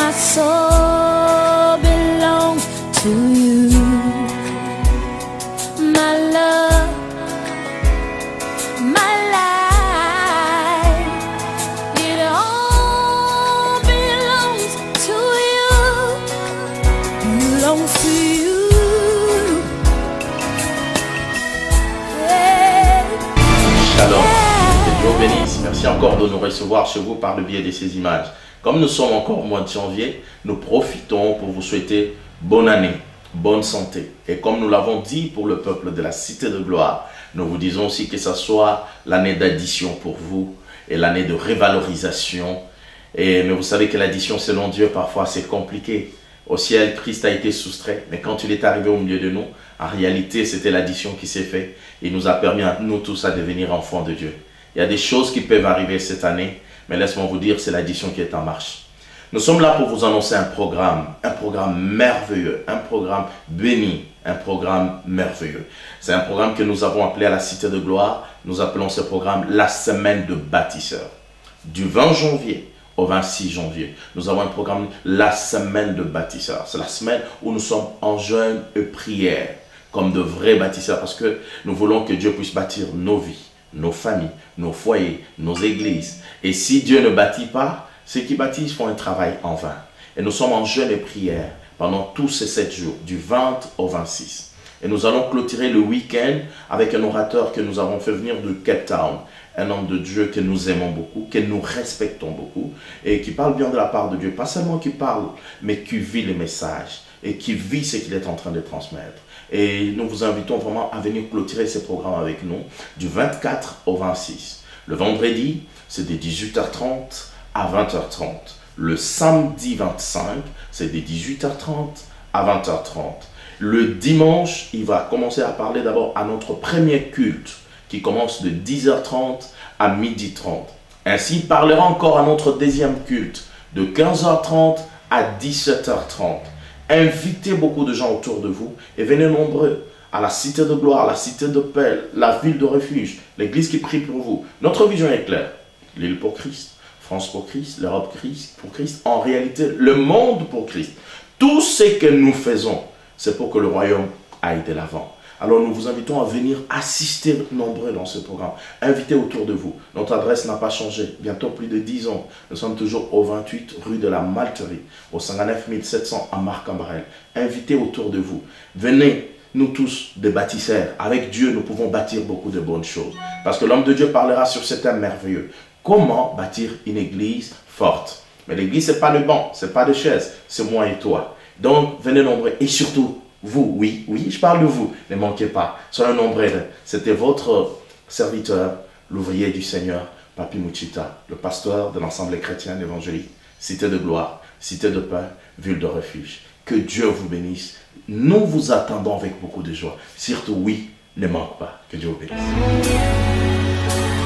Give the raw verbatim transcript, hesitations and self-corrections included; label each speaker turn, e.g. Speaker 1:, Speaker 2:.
Speaker 1: My soul belongs to you. My love, my life, it all belongs to you. Belongs to you. Yeah.
Speaker 2: Shalom, que Dieu vous bénisse. Merci encore de nous recevoir chez vous par le biais de ces images. Comme nous sommes encore au mois de janvier, nous profitons pour vous souhaiter bonne année, bonne santé. Et comme nous l'avons dit pour le peuple de la Cité de Gloire, nous vous disons aussi que ce soit l'année d'addition pour vous et l'année de révalorisation. Et, mais vous savez que l'addition selon Dieu, parfois c'est compliqué. Au ciel, Christ a été soustrait, mais quand il est arrivé au milieu de nous, en réalité, c'était l'addition qui s'est faite. Il nous a permis à nous tous à devenir enfants de Dieu. Il y a des choses qui peuvent arriver cette année, mais laisse-moi vous dire, c'est l'addition qui est en marche. Nous sommes là pour vous annoncer un programme, un programme merveilleux, un programme béni, un programme merveilleux. C'est un programme que nous avons appelé à la Cité de Gloire. Nous appelons ce programme la semaine de bâtisseurs. Du vingt janvier au vingt-six janvier, nous avons un programme la semaine de bâtisseurs. C'est la semaine où nous sommes en jeûne et prière, comme de vrais bâtisseurs, parce que nous voulons que Dieu puisse bâtir nos vies, nos familles, nos foyers, nos églises. Et si Dieu ne bâtit pas, ceux qui bâtissent font un travail en vain. Et nous sommes en jeûne et prière pendant tous ces sept jours, du vingt au vingt-six. Et nous allons clôturer le week-end avec un orateur que nous avons fait venir de Cape Town. Un homme de Dieu que nous aimons beaucoup, que nous respectons beaucoup et qui parle bien de la part de Dieu. Pas seulement qui parle, mais qui vit les messages et qui vit ce qu'il est en train de transmettre. Et nous vous invitons vraiment à venir clôturer ce programme avec nous du vingt-quatre au vingt-six. Le vendredi, c'est de dix-huit heures trente à vingt heures trente. Le samedi vingt-cinq, c'est de dix-huit heures trente à vingt heures trente. Le dimanche, il va commencer à parler d'abord à notre premier culte qui commence de dix heures trente à midi trente. Ainsi, il parlera encore à notre deuxième culte de quinze heures trente à dix-sept heures trente. Invitez beaucoup de gens autour de vous et venez nombreux à la Cité de Gloire, la Cité de Paix, la ville de refuge, l'église qui prie pour vous. Notre vision est claire. L'île pour Christ, France pour Christ, l'Europe pour Christ, en réalité, le monde pour Christ. Tout ce que nous faisons, c'est pour que le royaume aille de l'avant. Alors nous vous invitons à venir assister nombreux dans ce programme. Invitez autour de vous. Notre adresse n'a pas changé. Bientôt plus de dix ans. Nous sommes toujours au vingt-huit rue de la Malterie, au cinquante-neuf mille sept cents à Marc-en-Barœul. Invitez autour de vous. Venez, nous tous, des bâtisseurs. Avec Dieu, nous pouvons bâtir beaucoup de bonnes choses. Parce que l'homme de Dieu parlera sur ce thème merveilleux. Comment bâtir une église forte? Mais l'église, ce n'est pas le banc, ce n'est pas de chaise, c'est moi et toi. Donc, venez nombreux. Et surtout, vous, oui, oui, je parle de vous, ne manquez pas, soyez nombreux. C'était votre serviteur, l'ouvrier du Seigneur, Papi Muchita, le pasteur de l'Assemblée chrétienne évangélique, Cité de Gloire, Cité de Paix, ville de refuge. Que Dieu vous bénisse. Nous vous attendons avec beaucoup de joie. Surtout, oui, ne manque pas. Que Dieu vous bénisse.